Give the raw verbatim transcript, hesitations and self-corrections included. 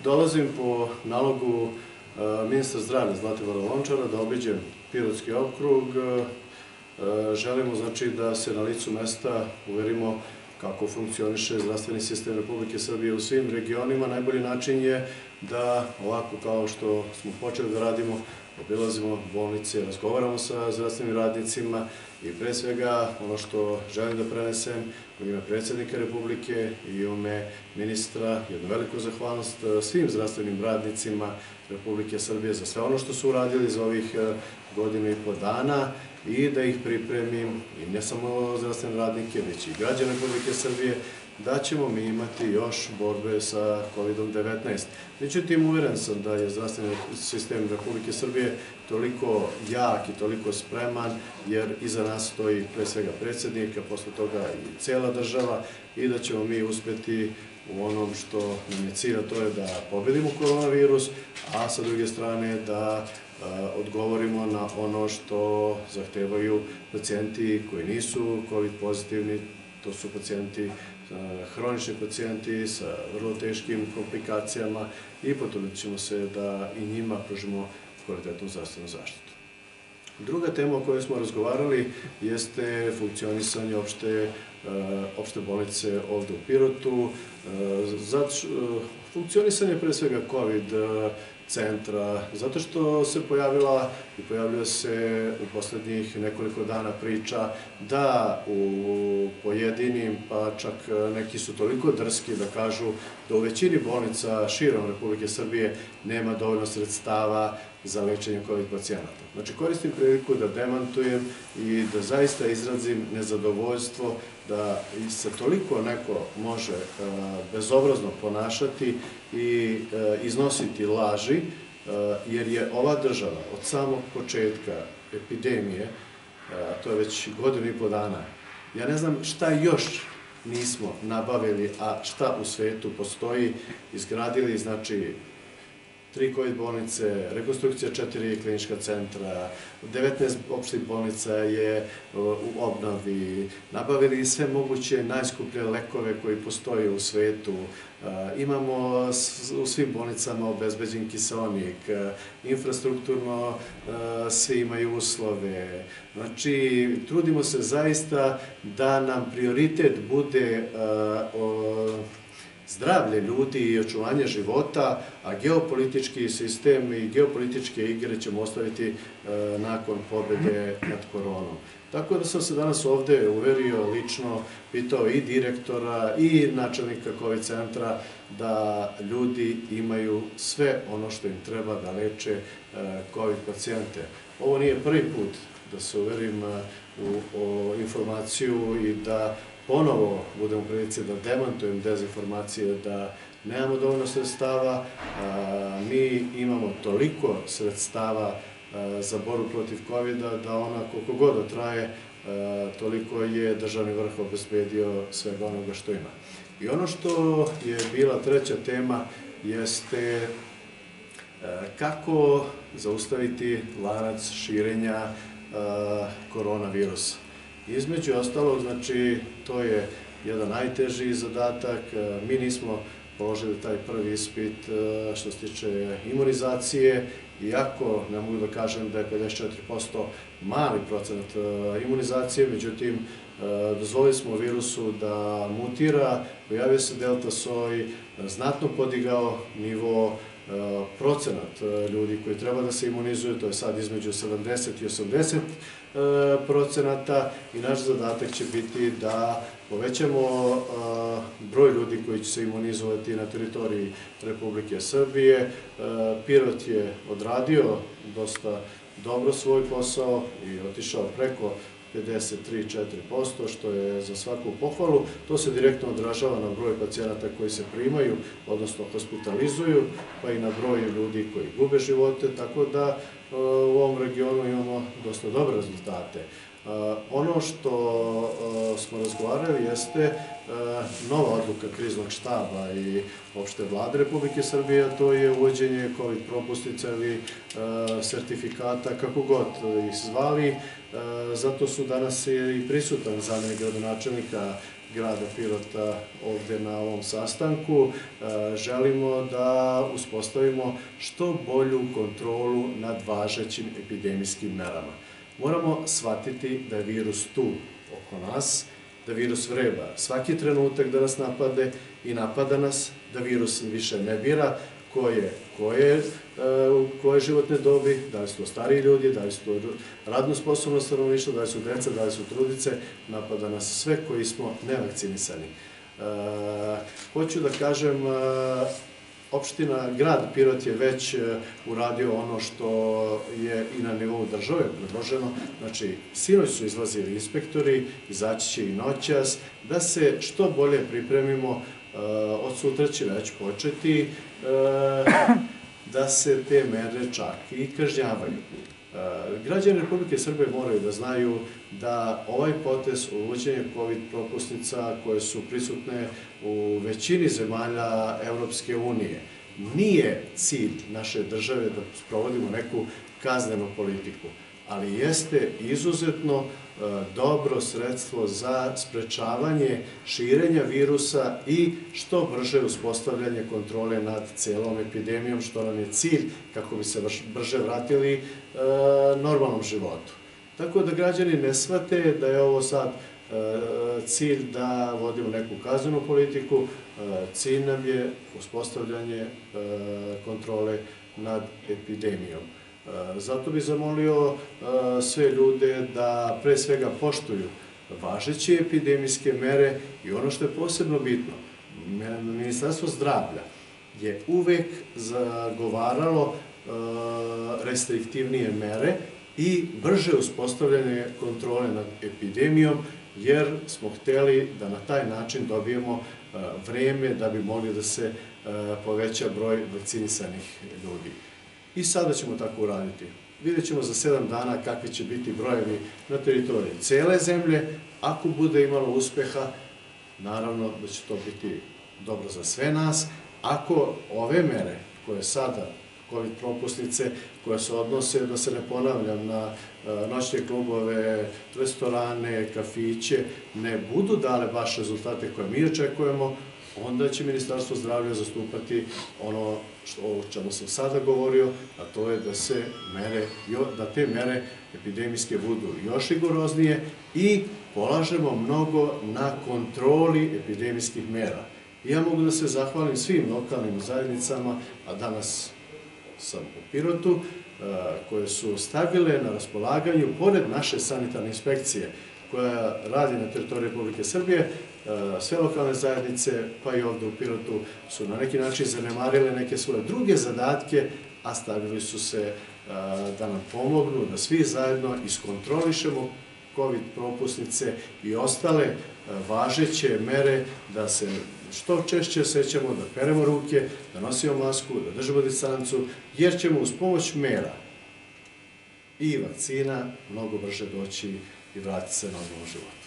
dolazim po nalogu ministra zdravlja Zlatibora Lončara da obiđem Pirotski okrug. Želimo znači da se na licu mesta uverimo kako funkcioniše zdravstveni sistem Republike Srbije u svim regionima. Najbolji način je da ovako kao što smo počeli da radimo, obilazimo bolnice, razgovaramo sa zdravstvenim radnicima i pre svega ono što želim da prenesem u ime predsjednika Republike i u ime ministra jednu veliku zahvalnost svim zdravstvenim radnicima Republike Srbije za sve ono što su uradili za ovih godinu i po dana i da ih pripremim i ne samo zdravstvene radnike, već i građane Republike Srbije, da ćemo mi imati još borbe sa kovidom devetnaest. Međutim, uveren sam da je zdravstveni sistem Republike Srbije toliko jak i toliko spreman, jer iza nas stoji pre svega predsjednik, a posle toga i cela država, i da ćemo mi uspeti u onom što nam je cilj, a to je da pobedimo koronavirus, a sa druge strane da odgovorimo na ono što zahtevaju pacijenti koji nisu covid pozitivni. To su pacijenti, hronični pacijenti sa vrlo teškim komplikacijama i potrudit ćemo se da i njima pružimo kvalitetnu zdravstvenu zaštitu. Druga tema o kojoj smo razgovarali jeste funkcionisanje opšte bolnice ovde u Pirotu. Funkcionisanje pre svega COVID centra, zato što se pojavila i pojavljuje se u poslednjih nekoliko dana priča da u pojedinim, pa čak neki su toliko drski da kažu da u većini bolnica širom Republike Srbije nema dovoljno sredstava za lečenje COVID pacijenata. Znači, koristim priliku da demantujem i da zaista izrazim nezadovoljstvo da se toliko neko može bezobrazno ponašati i iznositi laži, jer je ova država od samog početka epidemije, a to je već godinu i po dana, ja ne znam šta još nismo nabavili, a šta u svetu postoji, izgradili, znači, tri COVID bolnice, rekonstrukcija četiri klinička centra, devetnaest opštih bolnica je u obnovi, nabavili sve moguće najskuplje lekove koji postoje u svetu, imamo u svim bolnicama obezbeđen kiseonik, infrastrukturno svi imaju uslove. Znači, trudimo se zaista da nam prioritet bude zdravlje ljudi i očuvanje života, a geopolitički sistem i geopolitičke igre ćemo ostaviti nakon pobede nad koronom. Tako da sam se danas ovde uverio, lično pitao i direktora i načelnika COVID centra da ljudi imaju sve ono što im treba da leče COVID pacijente. Ovo nije prvi put da se uverim u informaciju i da ponovo budem u prilici da demantujem dezinformacije, da nemamo dovoljno sredstava. Mi imamo toliko sredstava za borbu protiv kovida da ona koliko god da traje, toliko je državni vrh obezbedio svega onoga što ima. I ono što je bila treća tema jeste kako zaustaviti lanac širenja koronavirusa. Između ostalog, znači, to je jedan najteži zadatak. Mi nismo položili taj prvi ispit što se tiče imunizacije, iako ne mogu da kažem da je pedeset četiri posto mali procenat imunizacije, međutim, dozvolili smo virusu da mutira, pojavio se delta soj, znatno podigao nivo procenat ljudi koji treba da se imunizuju, to je sad između sedamdeset i osamdeset procenata, i naš zadatak će biti da povećamo broj ljudi koji će se imunizovati na teritoriji Republike Srbije. Pirot je odradio dosta dobro svoj posao i otišao preko pedeset tri zarez četiri posto, što je za svaku pohvalu. To se direktno odražava na broj pacijenata koji se primaju, odnosno hospitalizuju, pa i na broj ljudi koji gube živote, tako da u ovom regionu imamo dosta dobre rezultate. Ono što smo razgovarali jeste nova odluka kriznog štaba i opšte vlade Republike Srbije, a to je uvođenje COVID propustica ili sertifikata, kako god ih zvali. Zato su danas i prisutan zamenik gradonačelnika grada Pirota ovde na ovom sastanku. Želimo da uspostavimo što bolju kontrolu nad važećim epidemijskim merama. Moramo shvatiti da je virus tu oko nas, da virus vreba svaki trenutak da nas napade i napada nas, da virus više ne bira koje, koje, koje životne dobi, da li su to stariji ljudi, da li su to radno sposobno stanovništvo, da li su deca, da li su trudice, napada nas sve koji smo nevakcinisani. Hoću da kažem, opština, grad Pirot je već uradio ono što je i na nivou države predloženo. Znači, sinoć su izlazili inspektori, izaći će i noćas, da se što bolje pripremimo, od sutra će već početi, da se te mere čak i kažnjavaju. Građani Republike Srbije moraju da znaju da ovaj potez uvođenja COVID propusnica koje su prisutne u većini zemalja Evropske unije nije cilj naše države da sprovodimo neku kaznenu politiku, ali jeste izuzetno dobro sredstvo za sprečavanje širenja virusa i što brže uspostavljanje kontrole nad celom epidemijom, što nam je cilj kako bi se brže vratili normalnom životu. Tako da građani ne shvate da je ovo sad cilj da vodimo neku kaznenu politiku, cilj nam je uspostavljanje kontrole nad epidemijom. Zato bih zamolio sve ljude da pre svega poštuju važeće epidemijske mere i ono što je posebno bitno, Ministarstvo zdravlja je uvek zagovaralo restriktivnije mere i brže uspostavljanje kontrole nad epidemijom, jer smo hteli da na taj način dobijemo vreme da bi mogli da se poveća broj vakcinisanih ljudi. I sada ćemo tako uraditi. Vidjet ćemo za sedam dana kakvi će biti brojevi na teritoriji cele zemlje. Ako bude imalo uspeha, naravno da će to biti dobro za sve nas. Ako ove mere koje sada, COVID propusnice, koje se odnose, da se ne ponavljam, na noćne klubove, restorane, kafiće, ne budu dale baš rezultate koje mi očekujemo, onda će Ministarstvo zdravlja zastupati ono o čemu sam sada govorio, a to je da se mere, da te mere epidemijske budu još rigoroznije i polažemo mnogo na kontroli epidemijskih mera. Ja mogu da se zahvalim svim lokalnim zajednicama, a danas sam u Pirotu, koje su stavile na raspolaganju, pored naše sanitarne inspekcije, koja radi na teritoriji Republike Srbije, sve lokalne zajednice, pa i ovde u Pirotu, su na neki način zanemarile neke svoje druge zadatke, a stavili su se da nam pomognu, da svi zajedno iskontrolišemo COVID propusnice i ostale važeće mere, da se što češće sećamo, da peremo ruke, da nosimo masku, da držimo distancu, jer ćemo uz pomoć mera i vakcina mnogo brže doći i vratiti se normalnom životu.